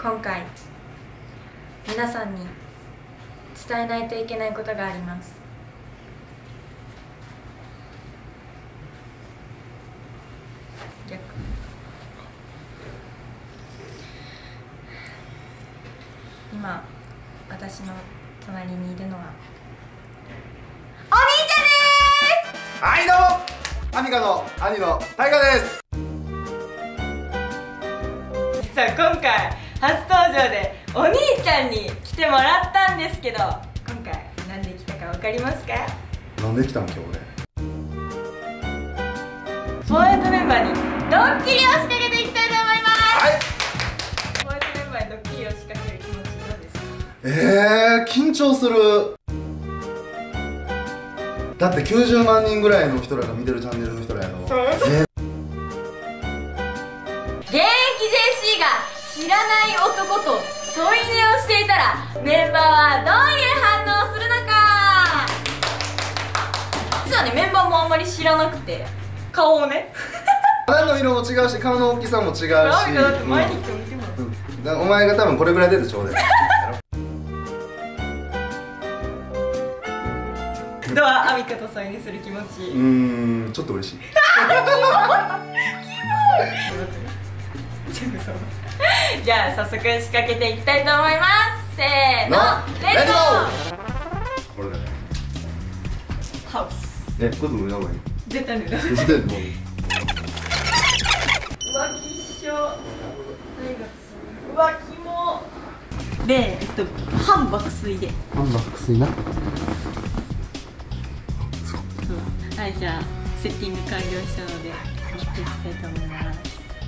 今回皆さんに伝えないといけないことがあります。今私の隣にいるのはお兄ちゃんです。 はい、どうもアミカの兄のタイガです。 実は今回初登場でお兄ちゃんに来てもらったんですけど、今回なんで来たか分かりますか？ なんで来たん今日俺。 フォーエイトメンバーにドッキリを仕掛けていきたいと思います。 はい。 フォーエイトメンバーにドッキリを仕掛ける気持ちどうですか？ 緊張する。だって90万人ぐらいの人らが見てるチャンネルの人らやろ。 現役 JC が知らない男と添い寝をしていたらメンバーはどういう反応をするのか。実はね、メンバーもあんまり知らなくて、顔をね肌の色も違うし顔の大きさも違うし、 だって前に来て見てもらう、 お前が多分これぐらい出てちょうだい。 どう？アミカと添い寝する気持ち。 ちょっと嬉しい。 じゃあ早速仕掛けていきたいと思います。せーの、レッツゴー。 これだね。 ハウス。 これどれやばい？ 出たね。 出てるもん。 浮気っしょ。浮気も。で、半爆睡で。 半爆睡な。 はい、じゃあセッティング完了したので持っていきたいと思います。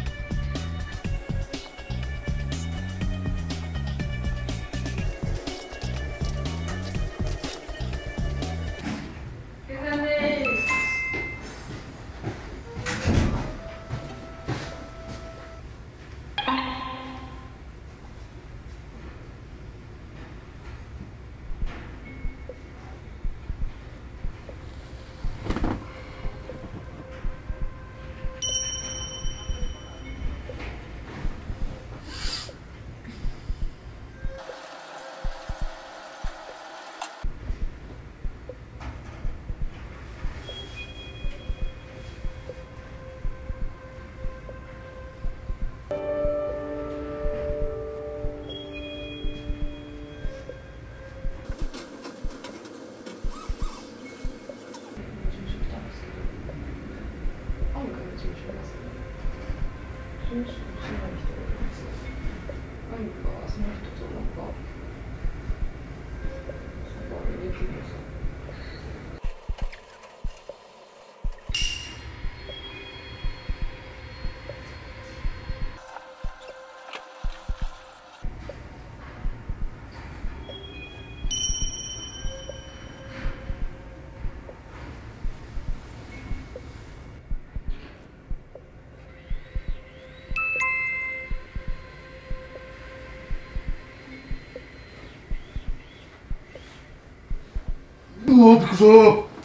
びっくりした。こ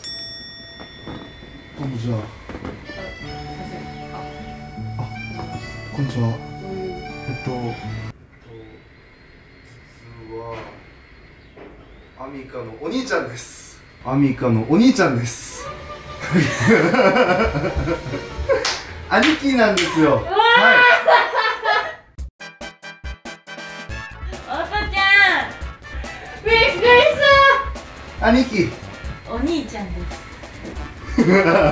んにちは。こんにちは。実はアミカのお兄ちゃんです。アミカのお兄ちゃんです。兄貴なんですよ。はい。 おとちゃん、びっくりした。 兄貴。 お兄ちゃんです。びっくりした。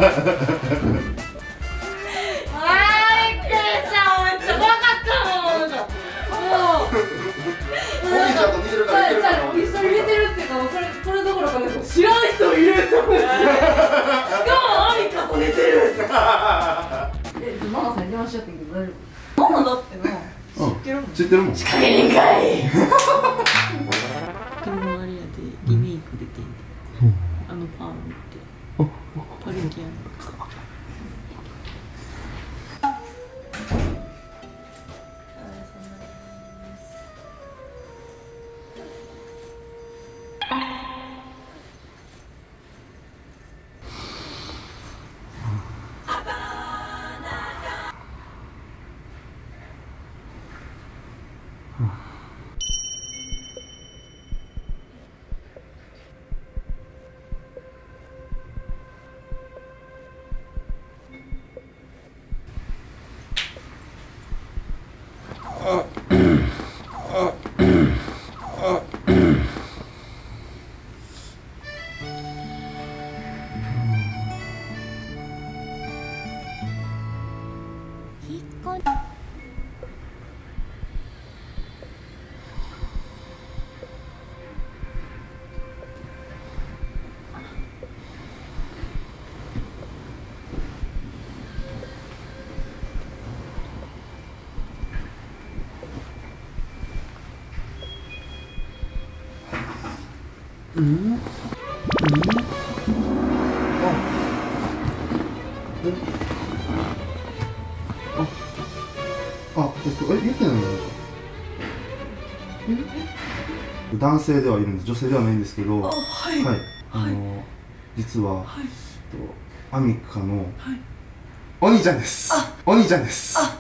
めっちゃ怖かったもん。もうお兄ちゃんと似てるから似てるから。 一緒に似てるっていうか、それどころかね、知らん人いると思う。しかもアミカと似てる。ママさんに電話しちゃったけど大丈夫？ママだってな。知ってるもん。 知ってるもん。 仕掛け人かい。 でもあれやでリメイク出てんで、あのパーマ見てパルキやんか。 言ってないのか。男性ではいるんです、女性ではないんですけど、はい、実は、アミカのお兄ちゃんです。お兄ちゃんです。はい。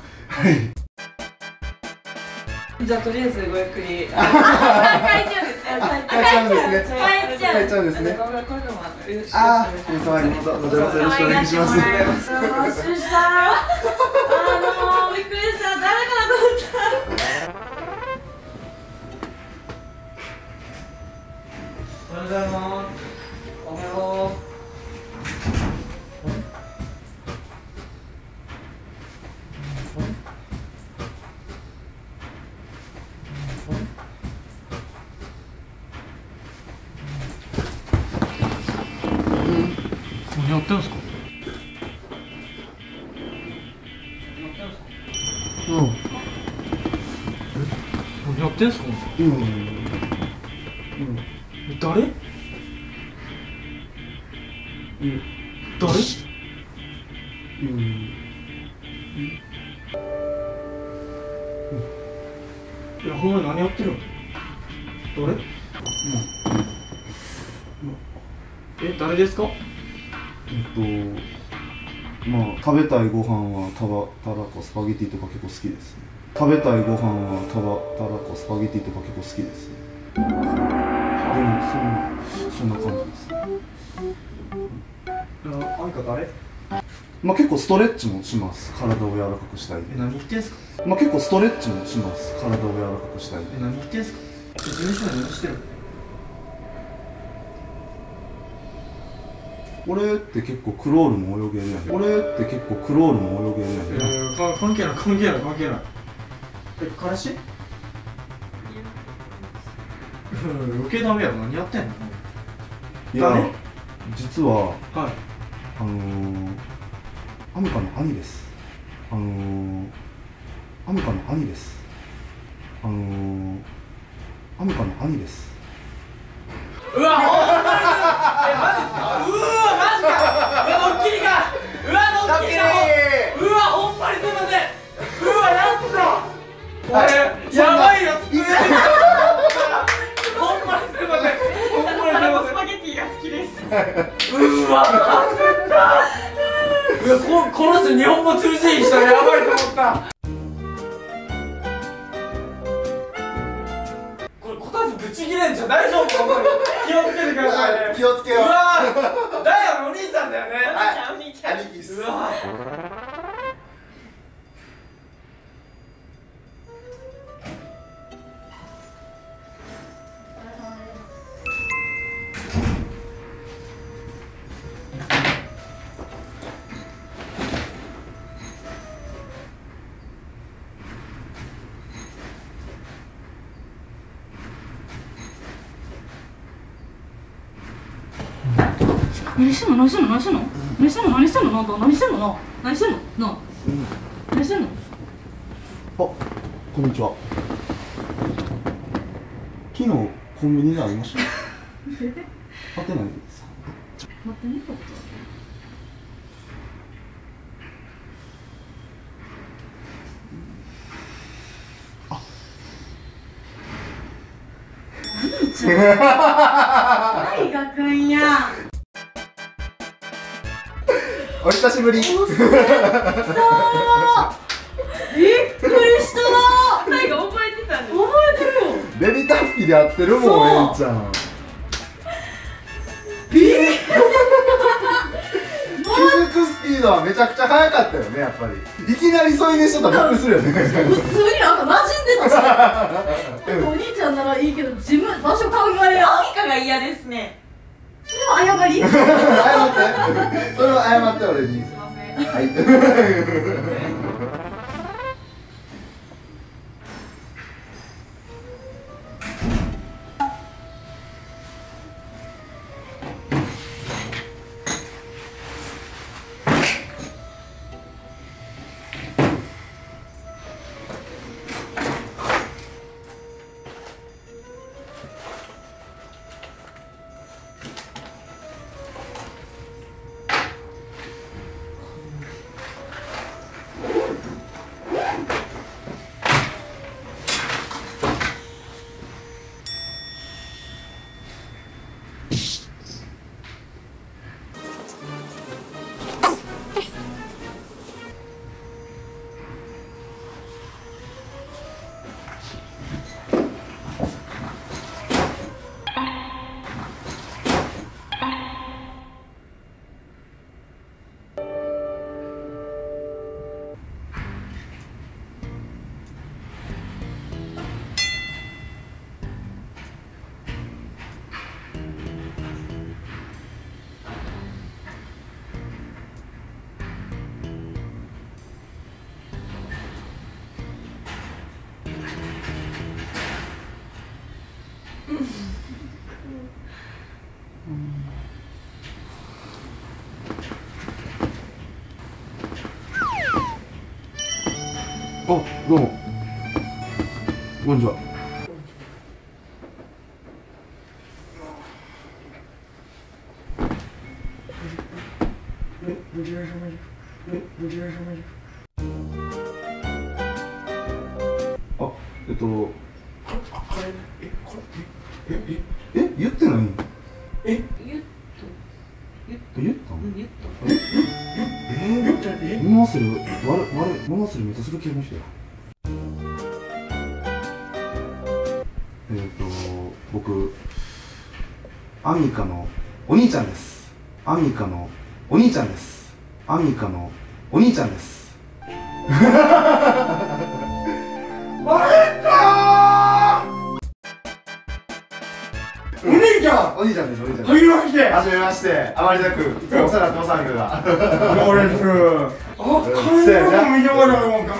じゃあとりあえずごゆっくり。 帰っちゃうんですね。帰っちゃうんですね。 これでもお願いします。よろしくお願いします。 びっくりした。誰かなと思った。 おはようございます。おはよう。何やってんすか？何やってんすか？誰？誰？いや、ほんまに何やってるの？誰？誰ですか？ 食べたいご飯はたらこスパゲティとか結構好きですね。食べたいご飯はたらこスパゲティとか結構好きですね。でもそんな感じですね。 あんか誰？ 結構ストレッチもします。体を柔らかくしたいんで。 何言ってんすか？ 結構ストレッチもします。体を柔らかくしたいんで。 何言ってんすか？事務所で何してるの？ 俺って結構クロールも泳げるやん。俺って結構クロールも泳げるやん。 関係ない。彼氏？余計ダメやろ。何やってんの？ いや、実ははいアミカの兄です。アミカの兄です。アミカの兄です。 うわ、ほんまにマジですか？うわ、マジか。ドッキリか。うわ、ドッキリだ。うわ、ほんまにすいません。うわ、やった俺、やばいやつ作れる。ほんまにすいません。ほんまにすいません。スパゲティが好きです。うわ、焦った。うわ、この人日本語通じい人やばいと思った。ぶち切れんじゃ大丈夫？気をつけてくださいね。 気をつけよう。 うわー、だよ、お兄ちゃんだよね。 お兄ちゃん。 うわ何してんの何してんの何してんの何してんの何してんの何してんの何してんのな何してんの。 あ、こんにちは。昨日コンビニで会いました。会ってないですか？ 待ってね。何ちゃん大河君や。 お久しぶり。 びっくりした大河覚えてたんです。覚ベビタッピで合ってるもん、えんちゃん。気づくスピードはめちゃくちゃ速かったよね、やっぱり。いきなり添い寝しとったらびっくりするよね。 普通になんか馴染んでたしお兄ちゃんならいいけど自分場所考えよう。アミカが嫌ですね。それは謝り謝ってそれは謝って俺に。 すいません。 はいあ、どうも。こんにちは。あ、言ってない？言った物忘れめっちゃする気がしたよ。僕アミカのお兄ちゃんです。アミカのお兄ちゃんです。アミカのお兄ちゃんです。バレたー。お兄ちゃん、お兄ちゃんです。お兄ちゃん。はじめまして。はじめまして。あまりなくいつもお世話になってますアミカが。どうです。あ、これも見てもらうもんか。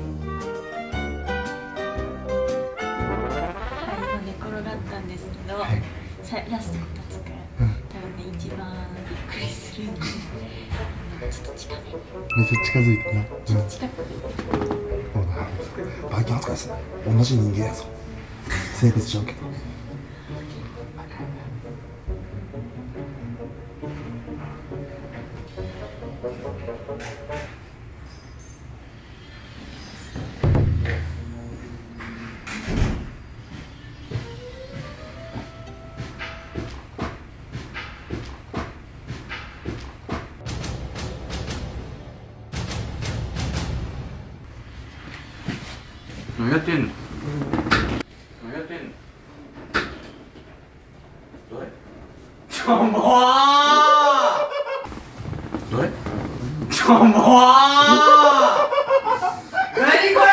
ラスト2つくらい、多分ね一番びっくりするんで、ちょっと近めにめっちゃ近づいてな。 ちょっと近くにバイキン扱いですね。同じ人間やぞ。性別ちゃうけど。 何やってんの？何やってんの？どれ？もう！どれ？もう！何こ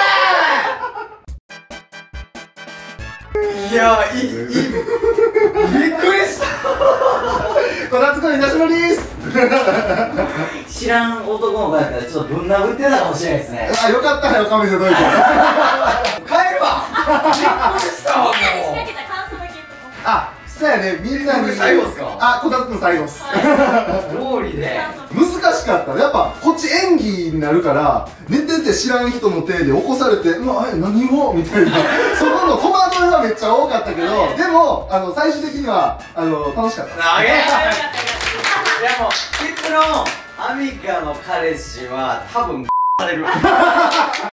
れ！いや、びっくりした。 こたつくん久しぶりです。 知らん男の子やったらちょっとぶん殴ってたかもしれないですね。 あ、よかったよ、神瀬どいて。 帰るわ。びっくりしたわもう。 あ、そうやね、みんなに。 最後っすか？ あ、こたつくん最後っす。 通りで。 難しかった。やっぱこっち演技になるから寝てて知らん人の手で起こされて「うわ、何を?」みたいなそこの戸惑いはめっちゃ多かったけど、でも最終的には楽しかった。 投げ。いやもう結論、アミカの彼氏は多分される。